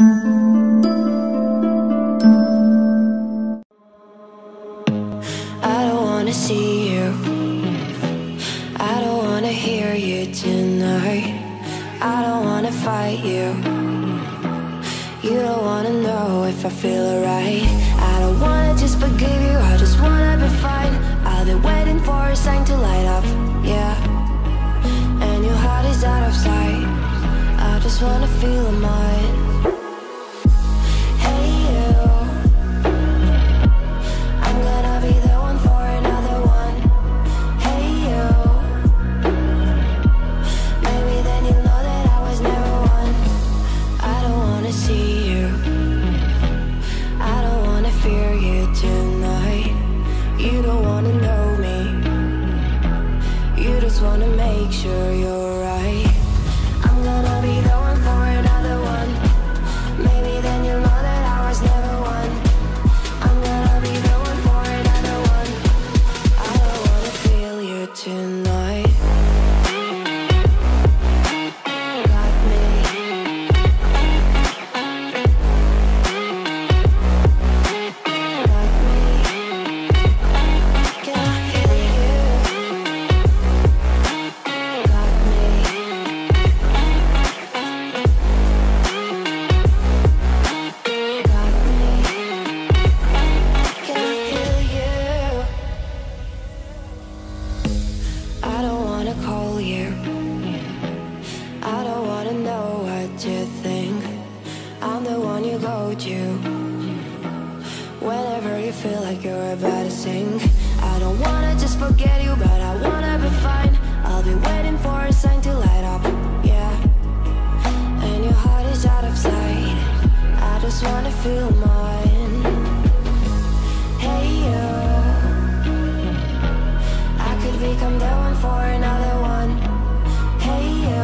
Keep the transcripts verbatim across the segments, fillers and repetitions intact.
I don't wanna see you, I don't wanna hear you tonight. I don't wanna fight you, you don't wanna know if I feel alright. I don't wanna just forgive you, I just wanna be fine. I've been waiting for a sign to light up, yeah. And your heart is out of sight, I just wanna feel mine. Hey you, I'm gonna be the one for another one. Hey you, maybe then you'll know that I was never one. I don't wanna see you, I don't wanna fear you tonight. You don't wanna know me, you just wanna make sure you're right. I'm gonna be the one for another one. Maybe then you'll know that I was never one. I'm gonna be the one for another one. I don't wanna feel you tonight. Got me. Got me. Can I hear you? Got me. Got me. Can I hear you? I don't wanna call you, I don't wanna know what you think. I'm the one you go to whenever you feel like you're about to sink. I don't wanna just forget you, but I wanna be fine. I'll be waiting for a sign to light up, yeah. And your heart is out of sight, I just wanna feel mine. Hey you, I could become the one for another one. Hey you,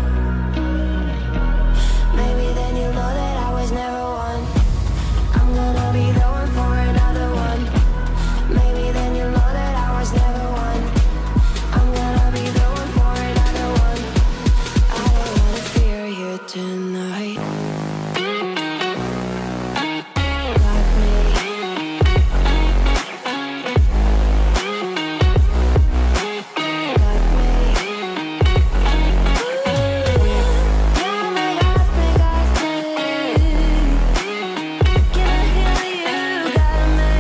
maybe then you'll know that I was never one. I'm gonna be the one for another one. Maybe then you'll know that I was never one. I'm gonna be the one for another one. I don't wanna fear you tonight. Got me. Got me. Ooh, yeah, me, got me, got me. Can I hear you? Got me.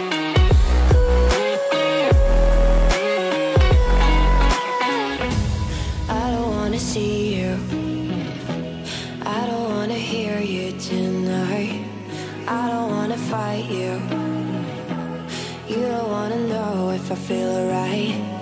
Ooh. I don't wanna see you, I don't wanna hear you tonight. I don't wanna fight you, you don't wanna know if I feel alright.